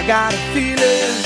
got a feeling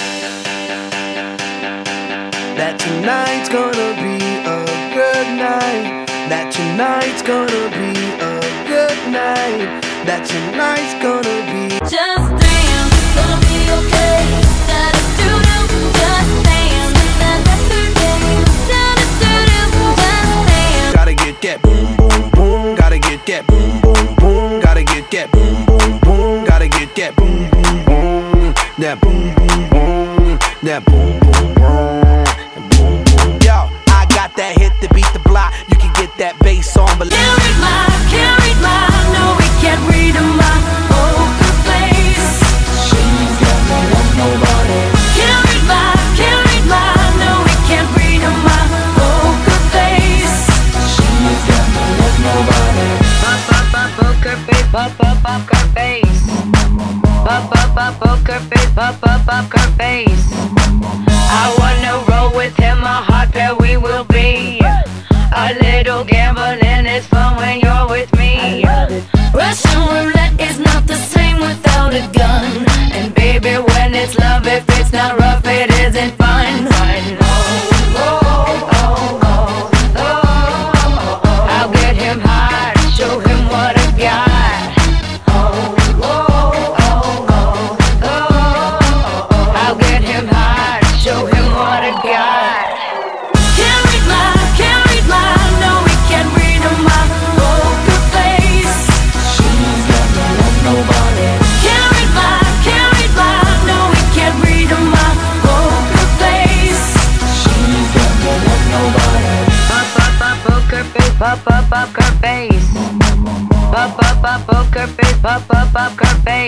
that tonight's gonna be a good night. That tonight's gonna be a good night. That tonight's gonna be just dance, it's gonna be okay. Da-da-doo-doo, just dance. Da-da-doo-doo, da-da-doo-doo, just dance. Gotta get that boom boom boom. Gotta get that boom boom boom. Gotta get that boom boom boom. Gotta get that boom boom boom. That boom boom boom. That boom boom boom. Boom boom. Yo, I got that hit to beat the block. You can get that bass on, but Can't read my, no, we can't read my poker face. She's got no love, nobody. Can't read my, no, we can't read my poker face. She's got no love, nobody. Poker face, poker face. Poker face, poker face. I wanna roll with him, a hot pair we will be. A little gambling is fun when you're with me. Russian roulette is not the same without a gun. And baby, when it's love, if it's not rough, it isn't fun. I'll get him hot, show him what I got. I'll get him hot, show him what I got. Can't read my, no, we can't read my poker face. She's got no love, nobody. Can't read my, no, we can't read my poker face. She's got no love, nobody. Poker face, poker face. Poker face, poker face.